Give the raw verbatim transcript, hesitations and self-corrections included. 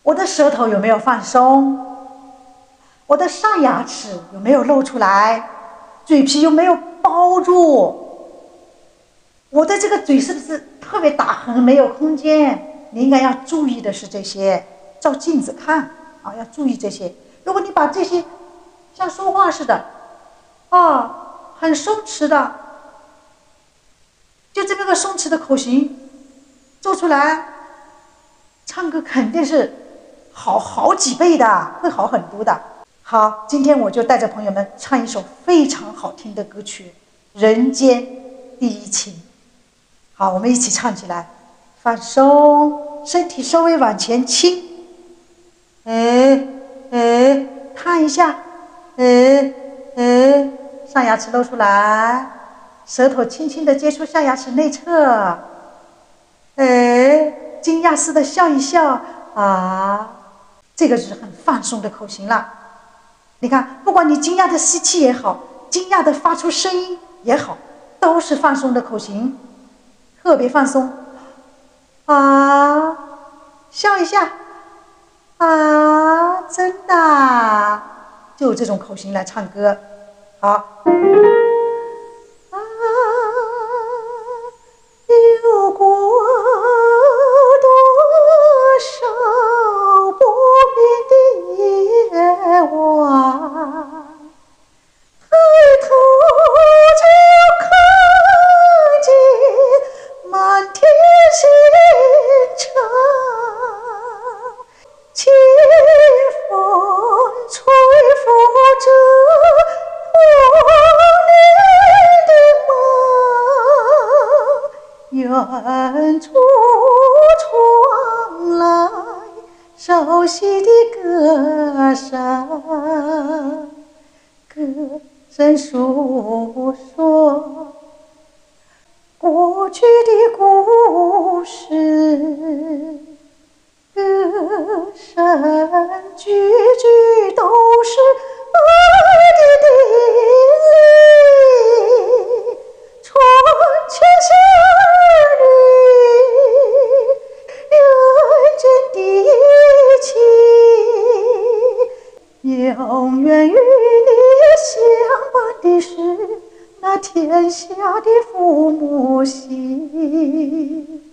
我的舌头有没有放松？我的上牙齿有没有露出来？嘴皮有没有包住？我的这个嘴是不是特别打横，没有空间？你应该要注意的是这些，照镜子看啊，要注意这些。如果你把这些像说话似的，啊，很松弛的，就这么个松弛的口型做出来，唱歌肯定是好好几倍的，会好很多的。好，今天我就带着朋友们唱一首非常好听的歌曲《人间第一情》。好，我们一起唱起来，放松，身体稍微往前倾，哎哎，看一下，哎哎，上牙齿露出来，舌头轻轻地接触下牙齿内侧，哎，惊讶似的笑一笑啊，这个是很放松的口型了。你看，不管你惊讶的吸气也好，惊讶的发出声音也好，都是放松的口型，特别放松啊，笑一下啊，真的，就这种口型来唱歌。好，啊，流过多少不变的夜晚，抬头就看见满天星辰，清风吹拂着远处传来熟悉的歌声，歌声诉说过去的故事，歌声句句都是爱的定律，传千夏永远与你相伴的是那天下的父母心。